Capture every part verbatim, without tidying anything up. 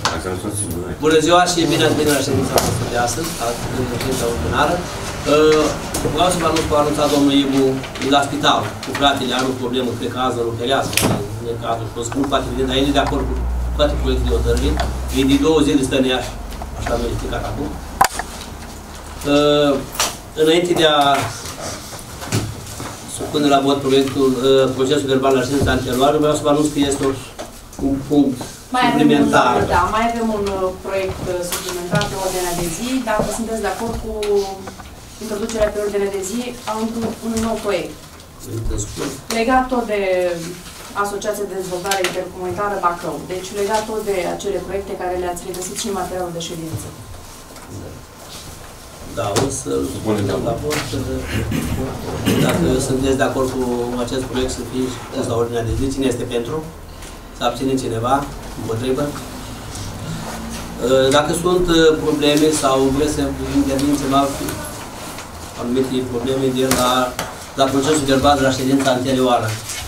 Bună ziua și bine ați venit la ședința noastră de astăzi, la ședința ordinară. Vreau să vă anunț că a anunțat domnul Ibu la spital, cu fratele, are o problemă, cred că azi îl operează, în cazul, și o spun foarte evident, dar el e de acord cu toate proiectele de hotărâri. E de două zile stă în Iași, așa mi-a explicat acum. Înainte de a supune la vot proiectul, procesul verbal la ședința anterioară, vreau să vă anunț că este un punct mai suplimentar. Avem un, da, mai avem un proiect suplimentar pe ordinea de zi. Dacă sunteți de acord cu introducerea pe ordinea de zi a unui un nou proiect. Legat tot de Asociația de Dezvoltare Intercomunitară Bacău. Deci legat tot de acele proiecte care le-ați regăsit și în materialul de ședință. Da, o să-l punem la vot. Dacă sunteți de acord cu acest proiect să fie pus la ordinea de zi, cine este pentru? Să abține cineva? Împotrivă? Dacă sunt probleme sau vreți să intervin ceva, anumite probleme de la, la procesul verbal de la ședința anterioară.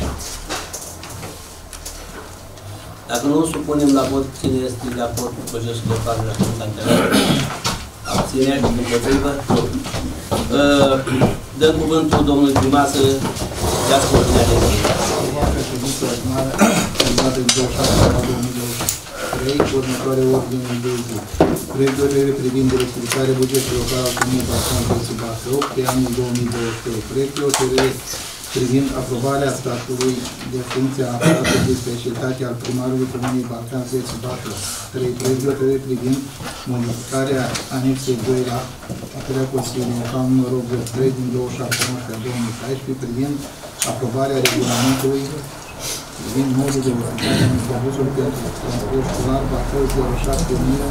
Dacă nu supunem la vot cine este de acord cu procesul verbal de la ședința anterioară, abține, împotrivă? Dăm cuvântul domnului primar să ia ordinea de zi. Următoare ordine de zi. Proiect de hotărâre privind rectificarea bugetului local al Comunei Balcan Bacău pe anul două mii douăzeci și trei. Proiect de hotărâre privind aprobarea statului de funcție a aparatului de specialitate al primarului Comunei Balcan Bacău. trei. Proiect de hotărâre privind modificarea anexei doi la hotărârea Consiliului Local numărul trei din douăzeci și șapte noiembrie două mii paisprezece privind aprobarea regulamentului privind modul de utilizare în autobuzul pentru transport școlar Bacău zero șapte mii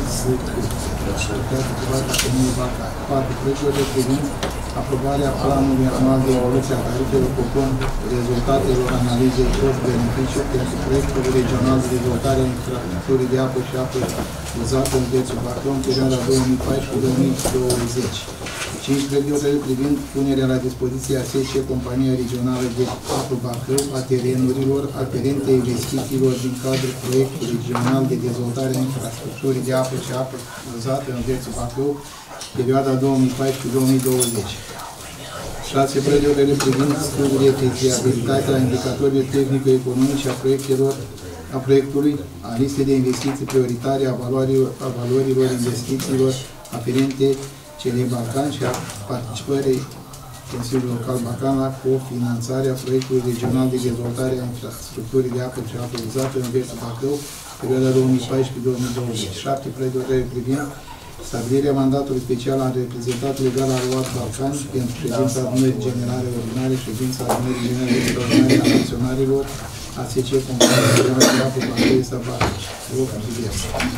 patru. Proiectul privind aprobarea planului anual de evoluție a tarifelor conform rezultatelor analizei cost-beneficiu pentru proiectul regional de dezvoltare a infrastructurii de apă și apă uzată în județul Bacău în perioada două mii paisprezece două mii douăzeci. cinci. Proiectul privind punerea la dispoziție a S C Compania Regională de Apă Bacău a terenurilor aferente investițiilor din cadrul proiectului regional de dezvoltare a infrastructurii de apă și apă uzată în județul Bacău, perioada două mii paisprezece două mii douăzeci. șase. Proiectul privind studiul de feasibilitate a indicatorilor tehnico-economice a proiectelor a proiectului, a listei de investiții prioritare a valorilor, a valorilor investițiilor aferente celei Balcan și a participării Consiliului Local Balcan la cofinanțarea proiectului regional de dezvoltare a infrastructurii de apă și apă uzată în județul Bacău, perioada două mii paisprezece două mii douăzeci. șapte. Proiectul privind stabilirea mandatului special al reprezentantului legal al O A D Balcan pentru ședința adunării generale ordinare, ședința adunării generale ordinare a acționarilor A S C Compania Regională de Apă Bacău este Bacău. Rog, subiect.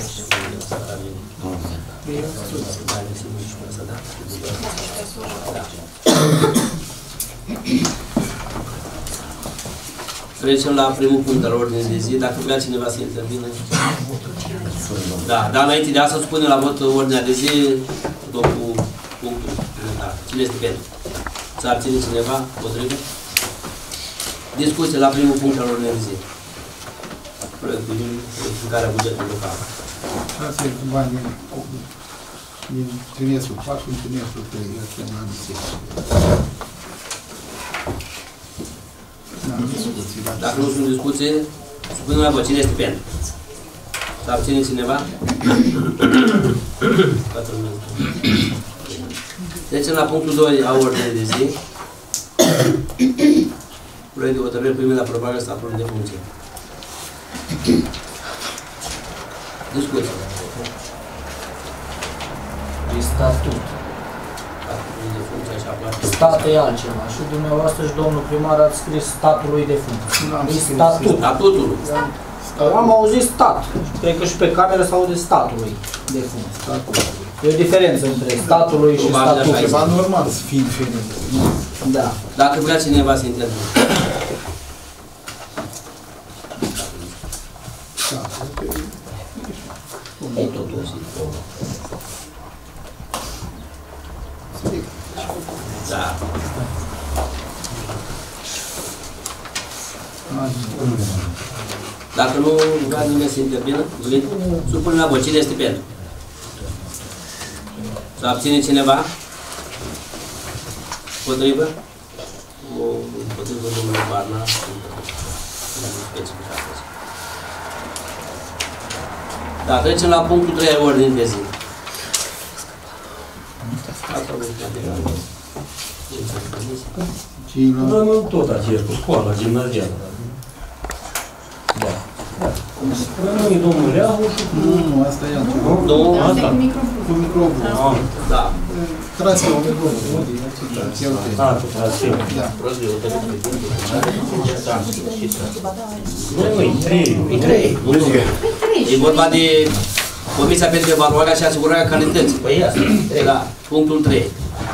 Trecem la primul punct al ordinii de zi. Dacă vrea cineva să intervină. Da, dar înainte de asta spune la vot ordinea de zi cu punctul suplimentar. Cine este pentru? Să abține cineva? Potrivă? Discuție la primul punct al ordinii de zi. Proiectul de rectificarea bugetului local. Asta e bani din, din trimestrul patru în trimestrul trei. Asta e mai mic. Dacă nu sunt discuții, spunem la vot. Cine este pentru? Să abține cineva? Trecem la punctul doi a ordinii de zi. Proiect de hotărâre privind aprobarea statului de funcție. Discuție. E statut. Stat e altceva. Și dumneavoastră și domnul primar ați scris statului de funcție. E statut. Statutul. Am auzit stat. Cred că și pe cameră s-aude statului de funcție. E o diferență între statului și statului. Ceva normal să fie diferent. Da. Dacă vrea cineva să intervină. E totul. Da. Dacă nu vrea nimeni să intervină, supunem la vot. Cine este pentru? Să abține cineva? Potrivă? O potrivă domnul Barna. Da, trecem la punctul trei al ordinii de zi. Da, nu tot aceeași, cu școala gimnazială. Da. Rămâi domnul Leahu și cu... Nu, nu, asta e altceva. Nu, Asta. Cu microfon. da. Trase o microfon. A, cu traseu. Da. Rămâi, trei. Trei. E vorba de Comisia pentru Evaluarea și Asigurarea Calității. Păi asta. Da, punctul trei.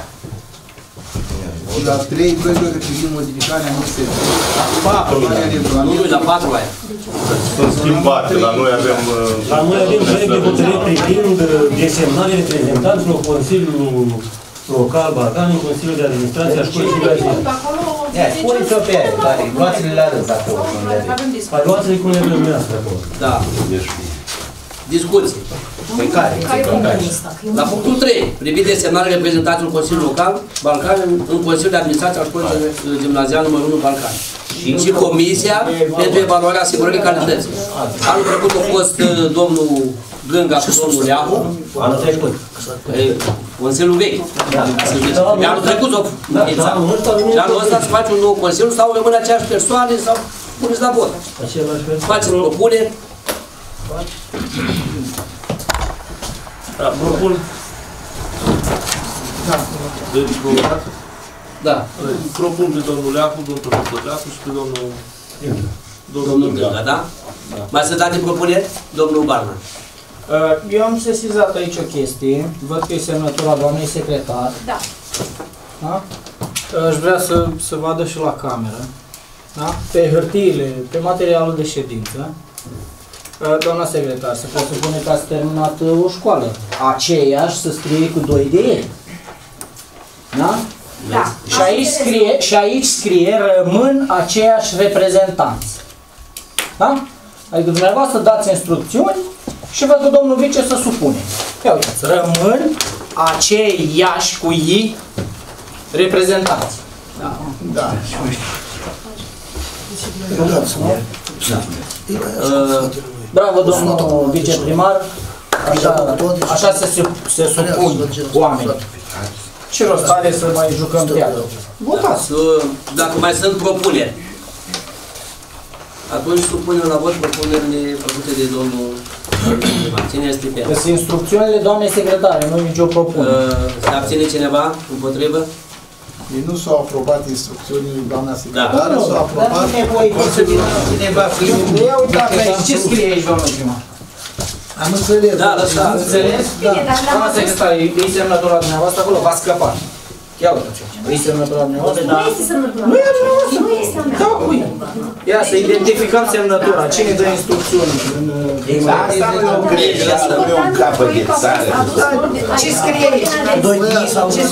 Și la trei, proiectul privind modificarea anexei patru, Nu, nu, la patru aia. Sunt schimbate, la noi avem... La noi avem proiect de hotărâre privind desemnarea reprezentanților Consiliului Local Balcan, în Consiliul de Administrație a Școlii Gimnaziale. Ia, spuneți-o pe aia, care luați-le la rând acolo. Hai, luați-le cum le vremească acolo. Da. Discuții. Păi care? La punctul trei, privind desemnarea reprezentanților Consiliului Local Balcan în Consiliul de Administrație al Școlii Gimnaziale numărul unu Balcan. Și Comisia pentru Evaluarea Asigurării Calității. Anul trecut a fost domnul Gânga și domnul Leahu. Anul trecut. Consiliul vechi. De anul trecut o Și anul ăsta să faci un nou Consiliu sau rămâne aceeași persoane sau puneți la vot. Faceți propuneri. Da, propun. Da. Deci, propunați? Da. Propun pe domnul Leacu, domnul Leacu și pe domnul... Domnul Gânga, da? Mai sunt alte propuneri? Domnul Barna. Eu am sesizat aici o chestie, văd că e semnătura doamnei secretar. Da. Da? Aș vrea să, să vadă și la cameră, da? Pe hârtiile, pe materialul de ședință. Doamna secretar, se presupune că ați terminat o școală. Aceeași să scrie cu doi de ei. Da? Da. Și aici scrie, și aici scrie rămân aceiași reprezentanți. Da? Adică dumneavoastră dați instrucțiuni și văd că domnul vice să supune. Ia uitați, rămân aceiași cu ei reprezentanți. Da. Da. Bravo, domnul viceprimar. Așa, așa se, se supun oamenii. Ce rost are să mai jucăm teatru? Votați! Dacă mai sunt propuneri, atunci supunem la vot propunerile făcute de domnul primar. Cine este pentru? Sunt instrucțiunile doamnei secretare, nu nicio propunere. Se abține cineva împotrivă? Ei nu s-au aprobat instrucțiunile doamna secretară, Da. s-au aprobat... Dar nu e nevoie să vină cineva primul. Ia uitați aici, ce scrie aici, domnul primar? Am înțeles. Da, lăsați. Am înțeles? Bine, dar l-am Doamna adus. secretară, e semnătura dumneavoastră acolo, v-a scăpat. Ia uitați aici, e semnătura dumneavoastră. Nu este semnătura. Nu e a dumneavoastră. Nu este a mea. Da, cui? Ia să identificăm semnătura. Cine dă instrucțiuni? Asta nu e o greșă, asta nu e un capăt de țară. Ce scrie aici? Ce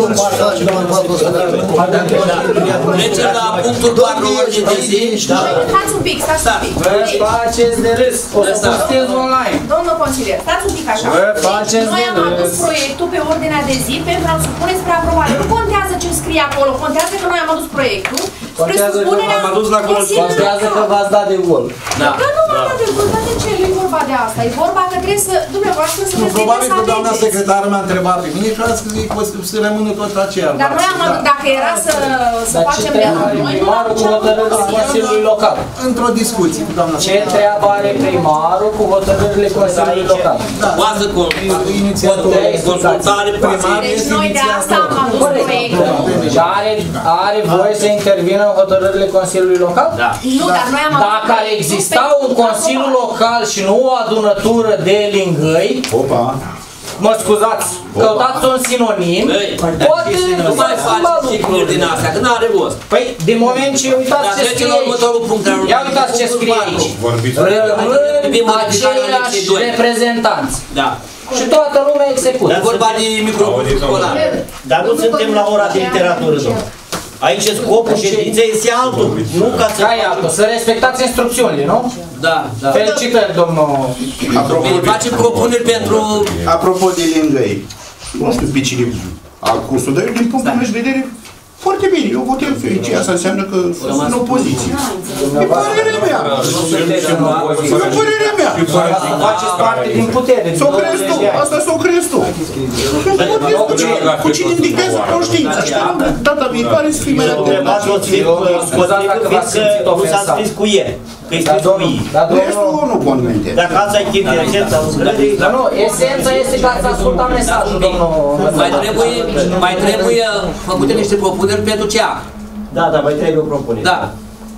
Trecem la punctul patru ordine de zi. Stați un pic, stați un pic. Vă faceți de râs. O să postez online. Domnul consilier, stați un pic așa. Vă faceți Noi de am adus râs. proiectul pe ordinea de zi pentru a-l supune spre aprobare. Nu contează ce scrie acolo, contează că noi am adus proiectul spre Contează că supunerea v-am adus la Consiliului Contează că Local. v-ați dat de gol. Da. Dar nu m-am dat de gol, dar de ce? Nu e vorba de asta. E vorba că trebuie să, dumneavoastră, să Nu, veți probabil să că doamna alegeți. secretară m-a întrebat pe mine și a zis că e posibil să rămână tot aceea. Dar noi am adus, dacă era să, să Dar ce facem de treabă la are noi, nu primarul cu hotărârile Consiliului Local? Într-o discuție cu doamna Ce secretară. treabă are primarul cu hotărârile Consiliului Local? Da. Poate cu consultare primară. Deci noi de asta am adus proiectul. Și are, are voie să intervină în hotărârile Consiliului Local? Da. Nu, dar noi am adus Dacă ar proiectul exista pentru un Consiliu aprobare. Local și nu o adunătură de lingăi, Opa! mă scuzați, căutați un sinonim, Băi, poate nu mai să schimba faci cicluri din lucrurile. astea, că n-are rost. Păi, din moment ce uitați Dar ce trecem scrie la aici. următorul punct. Ia uitați ce scrie aici. Vorbiți. Rămân aceiași reprezentanți. Da. Și toată lumea execută. E vorba de microfonul școlar. Dar nu suntem la ora de literatură, domnule. Aici scopul ședinței este altul, nu ca să... Ca e altul, să respectați instrucțiunile, nu? Da, da. Felicitări, domnul... Apropo Bine, facem propuneri pentru... Apropo de lângăi, nu știu pe cine al cursul, dar eu, din punctul meu de vedere, foarte bine, eu votez fericit. Asta înseamnă că sunt în opoziție. E părerea mea. E părerea mea. Faceți parte din putere. S-o crezi tu, asta s-o crezi tu. Cu cine indichează conștiința. Sperăm că data viitoare să fii mai atent. Fiindcă nu s-a scris cu el. Că îi scris cu ei. Restul nu conmente. Dacă asta e chip de esența lucrării... Dar nu, esența este că ați ascultat mesajul, domnul... Mai trebuie, mai trebuie făcute niște propuneri pentru C A. Da, da, mai trebuie o propunere. Da.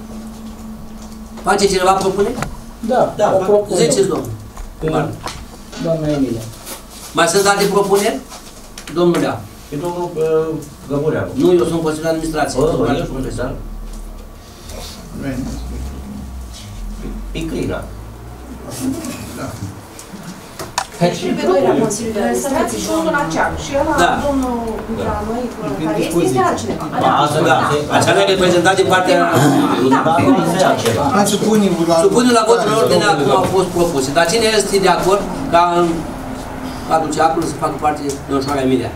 Face cineva propuneri? Da, Da, o propunere. Ziceți, domnul. Doamna Emilia. Mai sunt alte propuneri? Domnul Lea. Pe domnul Gămureanu. Nu, eu sunt Consiliul de Administrație. Bă, Domnul bă, Lea, ești profesor. Piclina. Trebuie doi la Consiliul de Administrație și unul la C E A C. Și ăla, Da. domnul de la noi, care este, este altcineva. Asta da. Așa ne reprezentat din partea... Hai să punem la... Supunem la vot în ordine cum au fost propuse. Dar cine este de acord ca în cadrul C E A C-ului să facă parte de Domnișoara Emilia?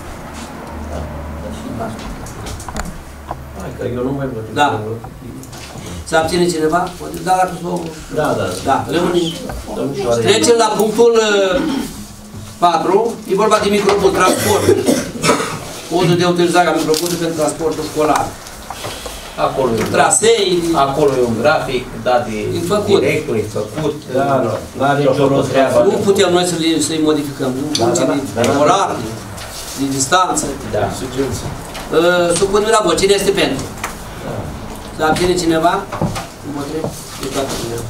Hai că eu nu mai văd. Da. Se abține cineva? Da, dacă s-o... Da, da. Da, rămâne. Trecem la punctul patru. E vorba de microbus, transport. Codul de utilizare a microbusului pentru transportul școlar. Acolo e, Trasei. acolo e un grafic dat de director, e făcut. Da, nu. La nicio treabă. Nu putem noi să-i modificăm. Nu funcție de orar, de distanță. Da. Supunem la vot. Cine este pentru? Se abține cineva? Împotriva? E toată cineva.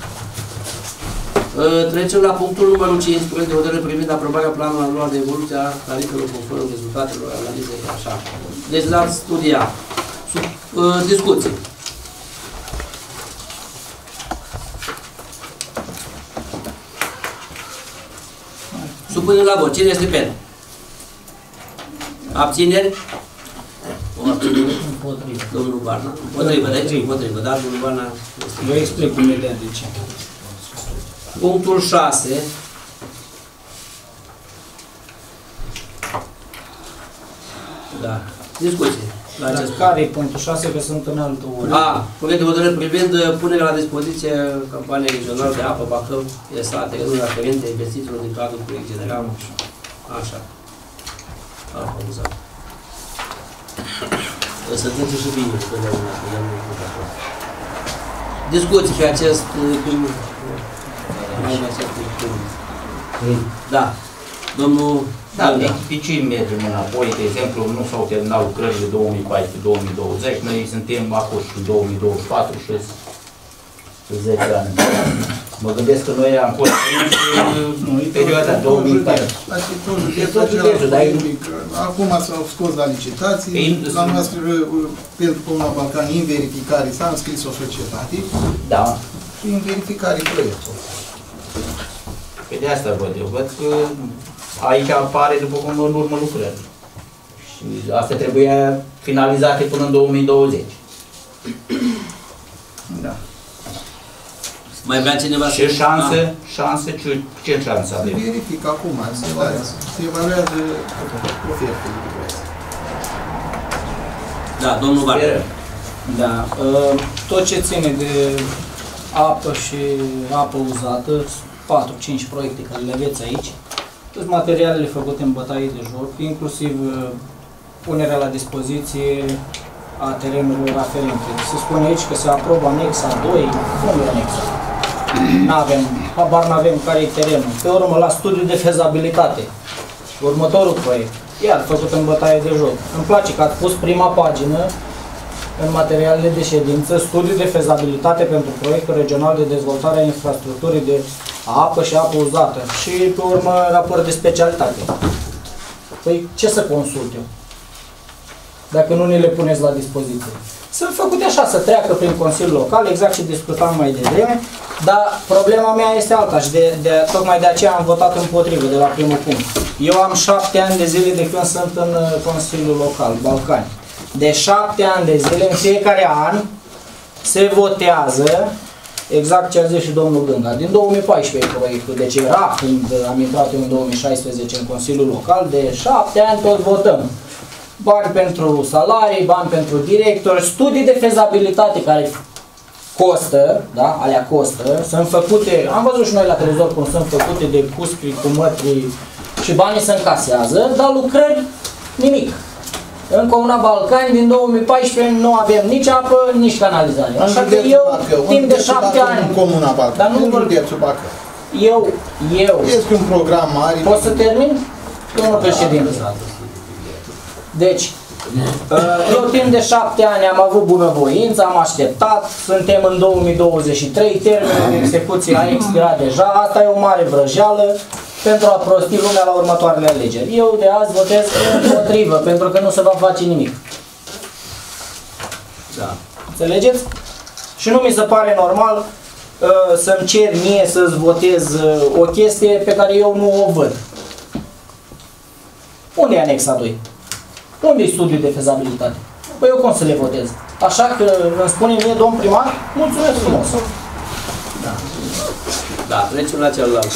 Trecem la punctul numărul cinci, proiect de hotărâre privind aprobarea planului anual de evoluție a tarifelor conform rezultatelor analizei, așa. Deci l-ați studiat. Sub, uh, discuții. Supunem la vot. Cine este pentru? Abțineri? O abținere? Împotrivă. Domnul Barna. Împotrivă, deci împotrivă, dar domnul Barna este. Vă explic imediat de ce. Punctul șase. Da. Discuție. La Dar acest care e punctul șase, că sunt în altă oră? A. Proiect de hotărâre privind punerea la dispoziție campaniei regională de apă Bacău, E S A, terenuri aferente investițiilor din cadrul proiect general. Așa. Apa uzat. Să trece și bine, totdeauna, totdeauna. Discuții pe acest film. Da. Domnul... Da, de ce mergem înapoi? De exemplu, nu s-au terminat lucrările două mii paisprezece două mii douăzeci, noi suntem acum și în două mii douăzeci și patru și zece ani. Mă gândesc că noi am fost în perioada două mii paisprezece. Acum s-au scos la licitații, la noastră pentru Comuna Balcani, în verificare, s-a înscris o societate Da. și în verificare proiectul. Pe de asta văd eu, văd că aici apare după cum în urmă lucrări. Și astea trebuie finalizate până în două mii douăzeci. Da. Mai vrea cineva Și șanse, șanse, ce, ce șanse Se avem? verifică acum, se evaluează, se evaluează ofertele de preț. Da, domnul Barna. Da. Tot ce ține de apă și apă uzată, patru cinci proiecte care le aveți aici, toate materialele făcute în bătaie de joc, inclusiv punerea la dispoziție a terenurilor aferente. Se spune aici că se aprobă anexa doi, cum e anexa? N-avem, habar n-avem care e terenul. Pe urmă, la studiul de fezabilitate, următorul proiect, iar făcut în bătaie de joc. Îmi place că ați pus prima pagină în materialele de ședință, studiul de fezabilitate pentru proiectul regional de dezvoltare a infrastructurii de apă și apă uzată și, pe urmă, raport de specialitate. Păi, ce să consult eu? Dacă nu ne le puneți la dispoziție. Sunt făcute așa, să treacă prin Consiliul Local, exact ce discutam mai devreme, dar problema mea este alta și de, de, tocmai de aceea am votat împotrivă de la primul punct. Eu am șapte ani de zile de când sunt în Consiliul Local, Balcani. de șapte ani de zile, în fiecare an, se votează, exact ce a zis și domnul Gânga, din două mii paisprezece proiectul, deci era când am intrat eu în două mii șaisprezece în Consiliul Local, de șapte ani tot votăm. Bani pentru salarii, bani pentru directori, studii de fezabilitate care costă, da, alea costă, sunt făcute, am văzut și noi la televizor cum sunt făcute de puscri cu mătri și banii se încasează, dar lucrări nimic. În Comuna Balcani, din două mii paisprezece, nu avem nici apă, nici canalizare. Așa că eu, timp de șapte ani... În Comuna Balcani, dar nu județul Bacău. Eu, eu... Este un program mare... Pot să termin? Domnul președinte. Deci, eu timp de șapte ani am avut bunăvoință, am așteptat, suntem în două mii douăzeci și trei, termenul de execuție a expirat deja, asta e o mare vrăjeală pentru a prosti lumea la următoarele alegeri. Eu de azi votez împotrivă, pentru că nu se va face nimic. Da. Înțelegeți? Și nu mi se pare normal uh, să-mi cer mie să-ți votez uh, o chestie pe care eu nu o văd. Unde e anexa doi? Unde e studiul de fezabilitate? Păi eu cum să le votez? Așa că îmi spune mie, domn primar, mulțumesc frumos. Da. Da, trecem la celălalt.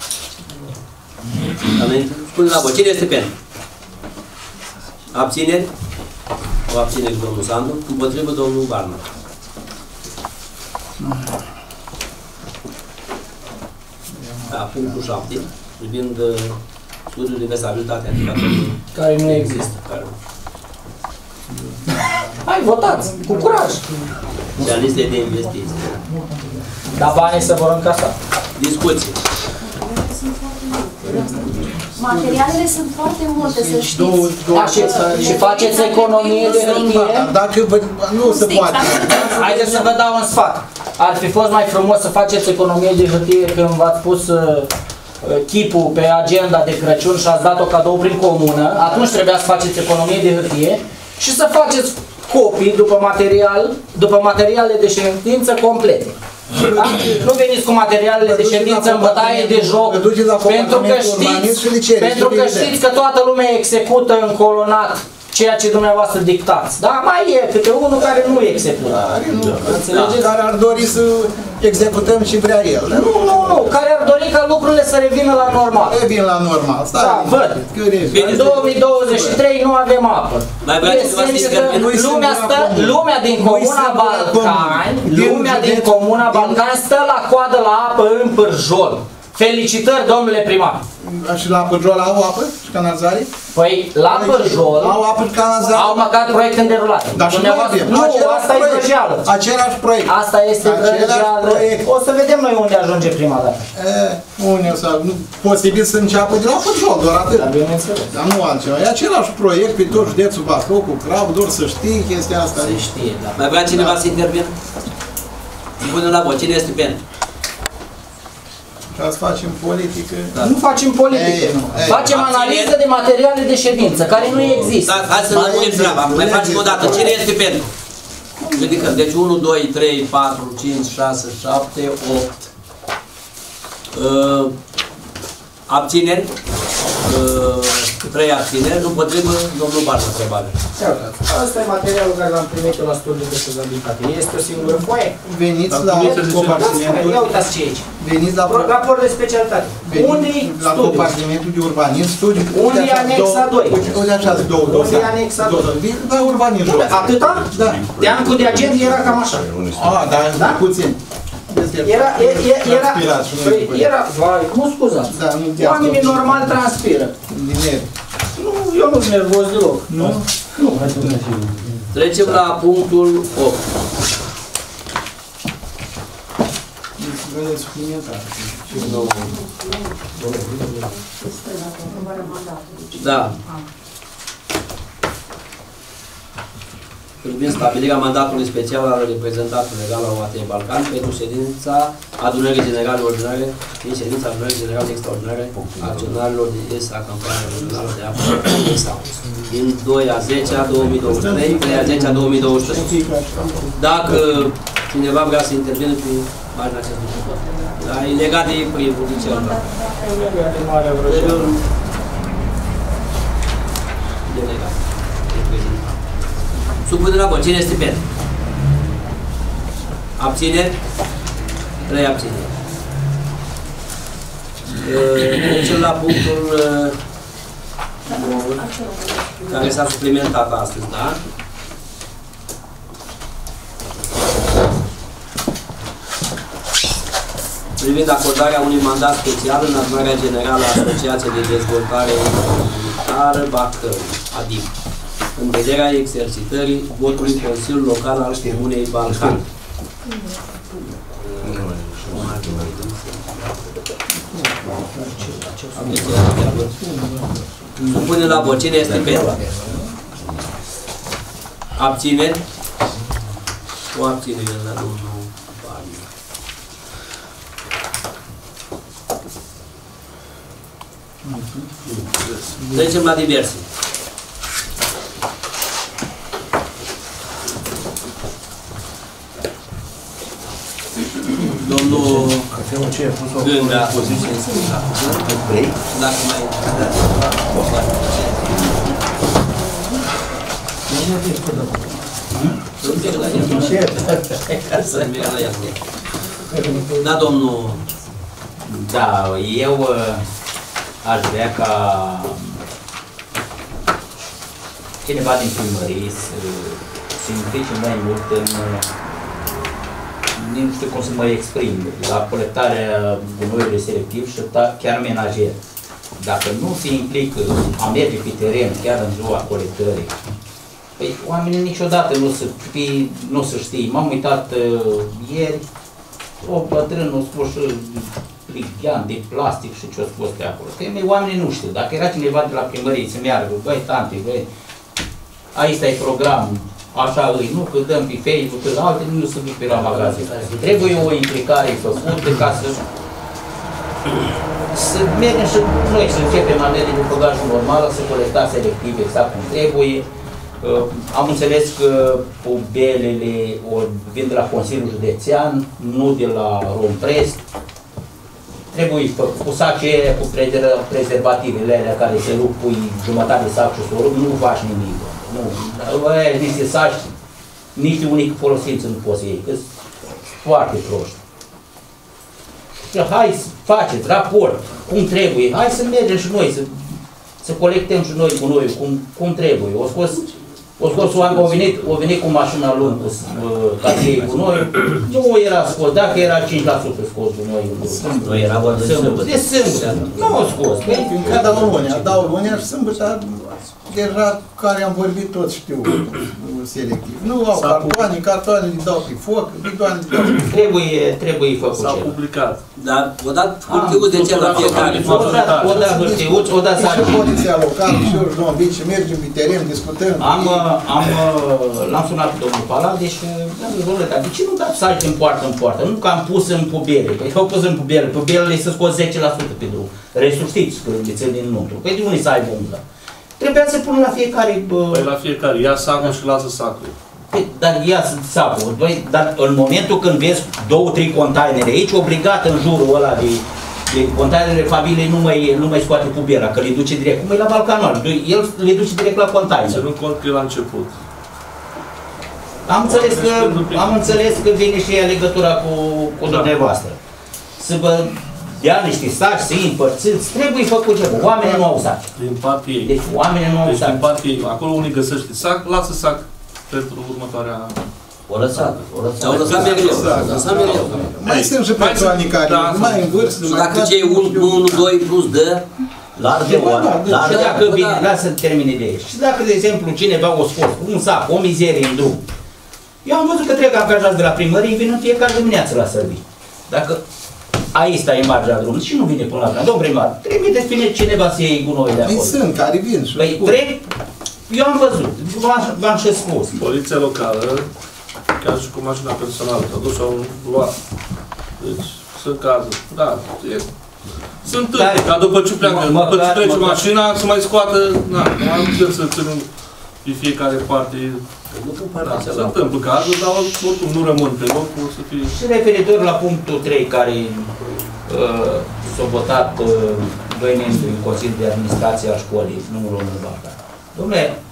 Spune la voi, cine este pentru? Abțineri? O abține cu domnul Sandu, împotrivă domnul Barna. Da, punctul șapte, privind studiul de fezabilitate care nu există. Care... Hai, votați, cu curaj. Și a listei de investiții. Dar banii se vor încasa. Discuții. Materialele sunt foarte multe, să știți. Da, și, și faceți economie de hârtie. Dacă vă, nu se poate. Haideți să vă dau un sfat. Ar fi fost mai frumos să faceți economie de hârtie când v-ați pus uh, chipul pe agenda de Crăciun și ați dat-o cadou prin comună. Atunci trebuia să faceți economie de hârtie și să faceți copii după material, după materiale de ședință complete. Da? Nu veniți cu materialele de ședință în bătaie de joc, pentru că știți, pentru că știți că toată lumea execută în colonat ceea ce dumneavoastră dictați. Da? Mai e câte unul care nu execută. Înțelegeți? Care ar dori să executăm și vrea el. Nu, nu, nu. Care ar dori ca lucrurile să revină la normal. Revin la normal. Da, văd. În două mii douăzeci și trei nu avem apă. Lumea, stă, lumea din Comuna Balcani, lumea din Comuna Balcani stă la coadă la apă în Pârjol. Felicitări, domnule primar! Și la Pârjol au apă și canalizare? Păi, la Pârjol au apă și canalizare? Au măcar proiect în derulare. Dar și noi avem. Nu, asta e vrăjeală. Același proiect. Asta este vrăjeală. O să vedem noi unde ajunge prima dată. E, unde o să... Posibil să înceapă de la Pârjol, doar atât. Dar bineînțeles. Dar nu altceva. E același proiect pe tot județul Bacău, cu Crau, doar să știi chestia asta. Se știe, da. Mai vrea cineva să intervină? Spune la voi, cine este pentru? Ca să facem politică. Da. Nu facem politică. Ei, ei, facem ei, analiză de materiale de ședință, care nu există. Da, hai să ne punem treaba. Mai facem o dată. Cine este pentru? Ridicăm. Deci unu, doi, trei, patru, cinci, șase, șapte, opt. Uh, abțineri? Uh, trei abțineri. Împotrivă, domnul Barna, întrebare. Asta e materialul care l-am primit eu la studiul de fezabilitate. Este o singură foaie. Veniți la compartimentul. Ia uitați ce e aici. Veniți la raport de specialitate. Unde e la compartimentul de urbanism, studiu. Unde e anexa doi? Uite așa, două dose. Unde e anexa doi? Da, urbanism. Atâta? Da. De an cu de agent era cam așa. Ah, da, puțin. Era, era, era, era, vai, nu scuzați. Da, nu, oamenii normal transpiră. Nu, eu nu sunt nervos deloc. Nu? Nu. Trecem la punctul opt. Da. Privind stabilirea mandatului special al reprezentantului legal al O A T Balcan pentru ședința adunării generale ordinare din ședința adunării generale extraordinare a acționarilor de E S A Campania Regională de Apă din doi a zecea două mii douăzeci și trei, trei a zecea două mii douăzeci și trei. Dacă cineva vrea să intervină pe marginea acestui punct, dar e legat de primul, de celălalt. Delegat. Supunem la vot. Cine este pentru? Abțineri? Trei abțineri. Trecem la punctul care s-a suplimentat astăzi, da? Privind acordarea unui mandat special în adunarea generală a Asociației de Dezvoltare Comunitară Bacău, ADIB, în vederea exercitării votului Consiliul Local al Comunei Balcan. Supune la vot. Cine este pentru? Abțineri? O abținere la domnul Barna. Trecem la diverse. Domnul Gânga, dacă mai... Da, domnul... Da, eu aș vrea ca cineva din primărie să se implice mai mult în, nu știu cum să mă exprim, la colectarea gunoiului selectiv și chiar menajer. Dacă nu se implică a merge pe teren, chiar în ziua colectării, păi oamenii niciodată nu se, nu se știe. M-am uitat uh, ieri, o bătrână a spus și pligian de plastic și ce-a spus pe acolo. Că oamenii nu știu. Dacă era cineva de la primărie să meargă, băi, tante, băi, aici e program, așa îi, nu, că dăm pe Facebook, că alte nu se duc pe la magazin. Trebuie o implicare făcută ca să să mergem și noi să începem manele de bagajul normal, să colectați selectiv exact cum trebuie. Uh, am înțeles că pubelele o vin de la Consiliul Județean, nu de la Romprest. Trebuie făcut cu sacele, cu prezervativele alea care se rup, pui jumătate de sac și să o rup, nu faci nimic. Nu, aia niște saci, nici unic folosință nu poți să iei, că sunt foarte proști. Și hai să faceți raport, cum trebuie, hai să mergem și noi, să, să colectăm și noi gunoiul, cum, cum trebuie. O scos, o scos oameni, au venit, au venit cu mașina lungă ca să iei gunoiul, nu era scos, dacă era cinci la sută scos gunoiul. Nu era vorba de sâmbătă. De sâmbătă, nu au scos. Fiindcă dau lunea, dau lunea și sâmbătă, deja care am vorbit tot știu selectiv. Nu au cartoane, cartoane le dau pe foc, bidoane le dau pe foc. Trebuie, trebuie făcut S-a ceva. publicat. Dar o dat hârtiuț de ce la fiecare. O da hârtiuț, o da Și sarcini. poliția locală, și eu și domnul Vici, mergem pe teren, discutăm. Am, am, l-am sunat pe domnul Palade și am zis, domnule, dar de ce nu dați sarcini în poartă în poartă? Nu că am pus în pubele, că au pus în pubele, pubelele să scot zece la sută pe drum. Restul știți că le țin din nuntru. Păi de unde să aibă umbră? Trebuia să pună la fiecare... Bă... Păi la fiecare, ia sacul și lasă sacul. Păi, dar ia sacul, băi, dar în momentul când vezi două, trei containere aici, obligat în jurul ăla de, de containere familiei nu mai, nu mai scoate pubela, că le duce direct, cum e la Balcanal, el le duce direct la container. Ținând cont că e la început. Am înțeles că, am înțeles că vine și ea legătura cu, cu dumneavoastră. Să vă dea niște saci, să îi împărțiți, trebuie făcut ceva. Oamenii nu au saci. Din partea ei. Deci oamenii nu au Deci din saci. partea ei. Acolo unii găsește sac, lasă sac pentru următoarea... O lăsat. Au lăsat mereu. Lăsat mereu. Mai sunt și persoane care mai în vârstă, Și dacă cei unu, doi plus dă, Large oameni. Și dacă vine, lasă termine de aici. Și dacă, de exemplu, cineva o scos cu un sac, o mizerie în drum, eu am văzut că trec angajați de la primărie, vin în fiecare dimineață la serviciu. Dacă aici stai în marginea drumului și nu vine până la primar, domn primar, trimiteți bine cineva să iei gunoiul de mai acolo. sunt care vin și Păi, trec, eu am văzut, v-am și spus. Poliția locală, chiar și cu mașina personală, s-au dus și au luat. Deci, sunt cazuri. Da, e... Sunt târte, ca după ce pleacă, după ce trece mașina, să mai scoată, na, nu am putem să ținem pe fiecare parte. Da, se întâmplă cazuri, dar oricum nu rămân pe loc, o să fie... Și referitor la punctul trei, care uh, s-a votat uh, doi membri în Consiliul de Administrație al școlii, numărul unu Balcan. Dom'le,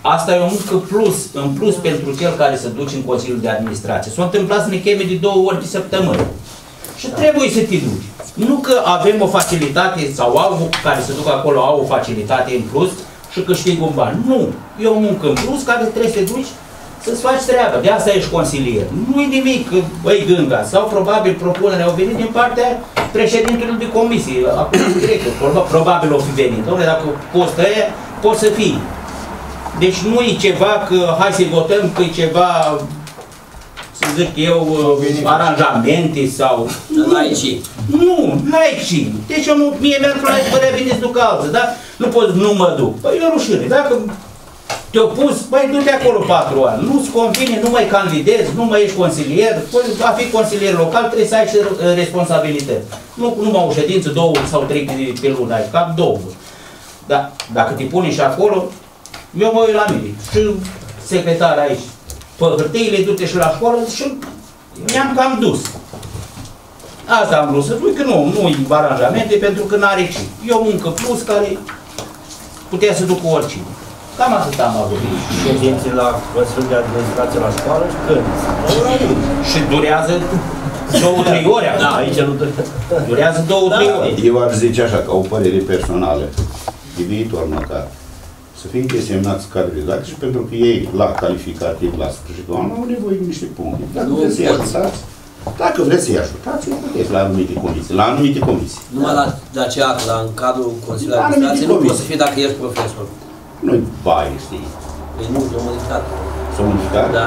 asta e o muncă plus, în plus pentru cel care se duce în Consiliul de Administrație. S-a întâmplat să ne cheme de două ori pe săptămână. Și trebuie să te duci. Nu că avem o facilitate sau au care se duc acolo au o facilitate în plus și câștigă un ban. Nu. E o muncă în plus care trebuie să te duci să-ți faci treaba. De asta ești consilier. Nu-i nimic, băi gânga. Sau probabil propunerea au venit din partea președintelui de comisie. Acum director. Probabil o fi venit. Dom'le, dacă costă aia, poți să fii. Deci nu e ceva că hai să votăm că e ceva, să zic eu, aranjamente sau... Laici. Nu, laici. Deci eu nu, mie mi-ar părea bine să duc altă, da? Nu pot, nu mă duc. Păi e o rușine. Dacă te-au pus, băi, du-te acolo patru ani. Nu-ți convine, nu mai candidezi, nu mai ești consilier. Păi, a fi consilier local trebuie să ai și responsabilități. Nu numai o ședință, două sau trei pe lună, ai cam două. Dar dacă te pune și acolo, eu mă uit la mine. Și secretar aici, pe hârtiile, du-te și la școală și mi-am cam dus. Asta am vrut să spun, că nu, nu-i aranjamente, pentru că n-are ce. E o muncă plus care putea să ducă oricine. Cam atât am avut. Ședințe la Consiliul de Administrație la școală și când? Și durează două, trei ore. Da, aici nu durează. Durează două, trei ore. Eu aș zice așa, ca o părere personală, de viitor măcar, să fie desemnați cadre didactici și pentru că ei, la calificativ, la sfârșitul anului, au nevoie de niște puncte. Dacă vreți să-i ajutați, dacă vreți să-i ajutați, nu puteți la anumite condiții, la anumite condiții. Numai la, de aceea, la, în cadrul Consiliului de Administrație, nu poți să fii dacă ești profesor. Nu-i baie, știi. Păi nu, e modificat. S-a modificat? Da.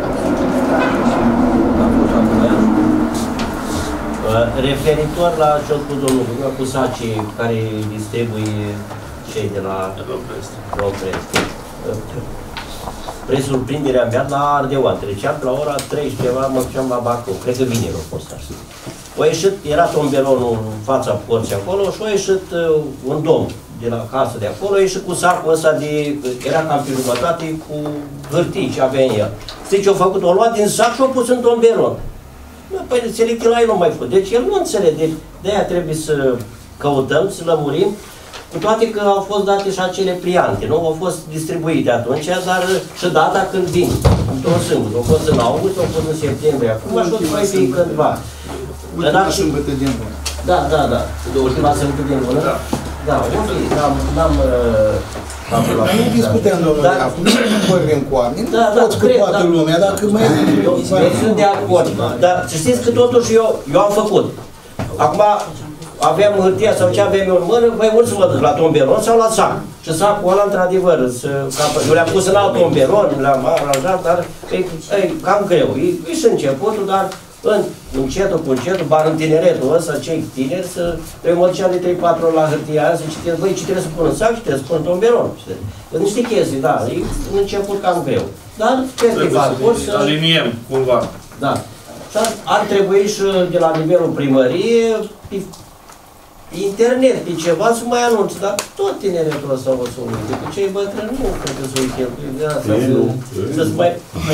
Referitor la ce a spus domnul Gânga cu sacii care distribuie cei de la Roprest. Presurprinderea mea la Ardeoan. Treceam la ora trei și ceva, mă duceam la Bacău. Cred că vineri a fost așa. O ieșit, era tombelonul în fața porții acolo și a ieșit uh, un domn de la casă de acolo, a ieșit cu sacul ăsta de, era cam pe jumătate, cu hârtii ce avea în el. Știi ce a făcut? O luat din sac și o pus în tombelon. Păi selectiv la el nu mai fost. Deci el nu înțelege. De aia trebuie să căutăm, să lămurim. Cu toate că au fost date și acele pliante, nu? Au fost distribuite atunci, dar și data când vin. Într-un singur. Au fost în august, au fost în septembrie. Acum așa o să mai fie cândva. Ultima sâmbătă din lună. Da, da, da. Ultima sâmbătă din lună. Da. Da, ok. N-am... Nu discutăm, domnule, acum nu vorbim cu oameni, nu poți cu toată lumea, dacă mai... Eu sunt de acord, dar să știți că totuși eu am făcut. Acum aveam hârtia sau ce aveam eu în mână, voi ori să mă duc la tomberon sau la sac. Și sacul ăla, într-adevăr, eu le-am pus în alt tomberon, le-am aranjat, dar e cam greu. E și începutul, dar încetul cu încetul, bar în tineretul ăsta, cei tineri, să eu mă duceam de trei patru ori la hârtia aia, să citesc, băi, ce trebuie să pun în sac, ce trebuie să pun în tomberon. Sunt niște chestii, da, e un început cam greu. Dar, efectiv, poți să... aliniem, cumva. Da. Și ar trebui și de la nivelul primăriei, internet, pe ceva să mai anunțe, dar tot tineretul ăsta o să uite. Cu cei bătrâni nu cred că să uite. Să-ți mai...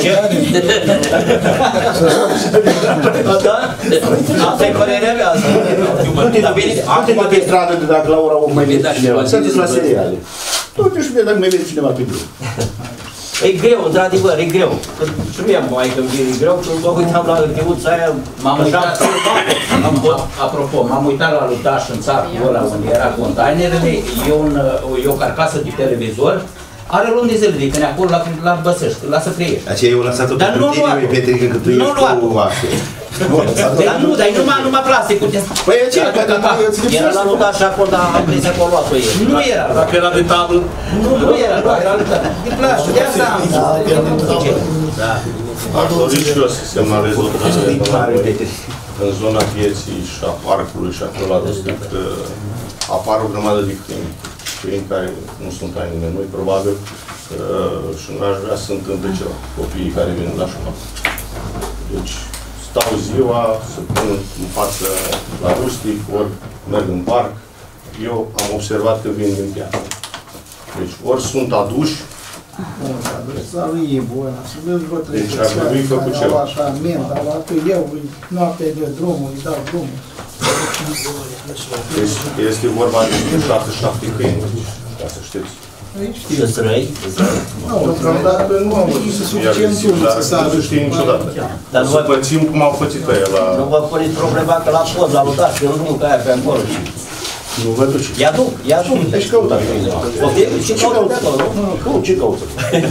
Da? Asta e părerea mea asta. Nu te pe stradă de dacă la ora opt mai vezi cineva. Să-ți la seriale. Totuși, dacă mai vezi cineva pe drum. E greu, într-adevăr, e greu. Și mie mai când vine greu, când mă uitam la hârtiuța aia, m-am uitat, apropo, m-am uitat la Lutaș în țarul ăla unde era containerele, e, un, e o carcasă de televizor, are luni de zile de când acolo la, la Băsăști, lasă friești. Aceea eu lăsat-o pe tine, Petrică, că tu ești cu astfel. Dar nu, dar e numai, numai plasticul. Păi e aceea, că era la Lutaș acolo, dar am impresia că o luat-o el. Nu era. Dacă era de tablă? Nu, nu era, era de plastic, de asta am. Da. Aș dori și eu să semnalez o în zona vieții și a parcului și acolo la Răstic, apar o grămadă de câini. Câini care nu sunt ai nimeni, probabil, și nu aș vrea să se întâmple ceva. Copiii care vin la școală. Deci, stau ziua, se pun în față la Rustic, ori merg în parc. Eu am observat că vin din piață. Deci, ori sunt aduși, Sau e bună, să vezi vă deci ar trebui făcut ceva. Așa, menta, la că eu noaptea de drumul, îi dau drumul. Este vorba de șapte șapte câini, ca să știți. Și străi. Deocamdată nu am văzut să fie agresiv, dar nu se știe niciodată. Dar să pățim cum au pățit ăia la... Nu vă puneți problema că la pod, la Ludaș, că nu drum ca aia pe acolo. Nu vă duci. Ia duc, ia duc. Deci căutați. Ce caută pe acolo, nu? Nu, ce caută?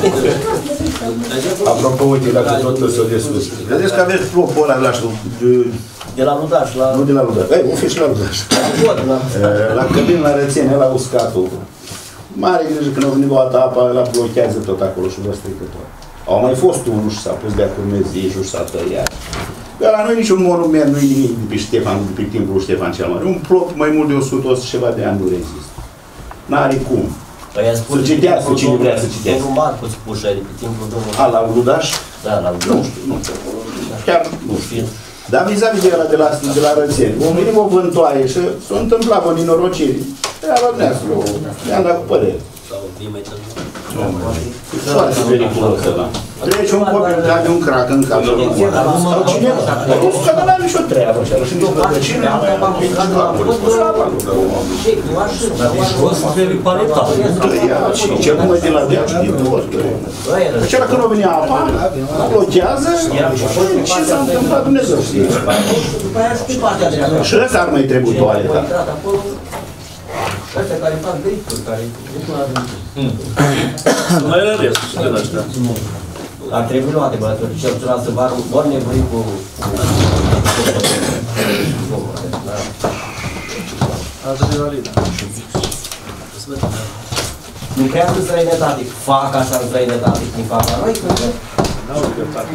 Apropo, uite, dacă tot s-o descurs. Vedeți că aveți flopul ăla la de la Ludaș, la... Nu de la Ludaș. Ei, o fi și la Ludaș. La Cămin, la Rățene, la uscatul. Mare grijă când au venit o dată apa, ăla blochează tot acolo și vă strică tot. Au mai fost unul și s-a pus de-a curmezii și s-a tăiat. Dar la noi niciun monument, nu-i nimic de pe Ștefan, de pe timpul lui Ștefan cel Mare. Un plop mai mult de o sută o sută ceva de ani nu rezistă. N-are cum. Să citească cine vrea să citească. Domnul Marcu spușă de pe timpul domnului... A, la Ludaș? Da, la Ludaș. Nu știu, nu știu. Chiar nu știu. Dar vis-a-vis de ăla de la, de la Rățeni, vom veni o vântoaie și s-a întâmplat o ninorocire. Ea la dumneavoastră, i-am dat cu părere. E foarte periculos ăla. Trece un copil, dă un crac în cap. Cineva. Nu că nu are nicio treabă. Și nici rădăcine, mai am picat la apă. Și cel cum e de la deaci, din tot. Deci era când o venea apa, blochează și s-a întâmplat Dumnezeu. Și ăsta ar mai trebui toaleta. Ăștia care fac drifturi, care... Mai era restul, să din ăștia. Ar trebui luate, bă, cel puțin să vară, ori nevoie cu... Adrenalina. Nu creează străinătate, fac așa în străinătate, cum fac la noi, când... N-au libertate.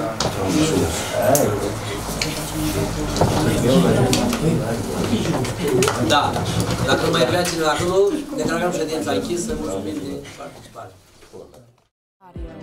Da, dacă mai vrea cineva acolo, declarăm ședința închisă, mulțumim de participare.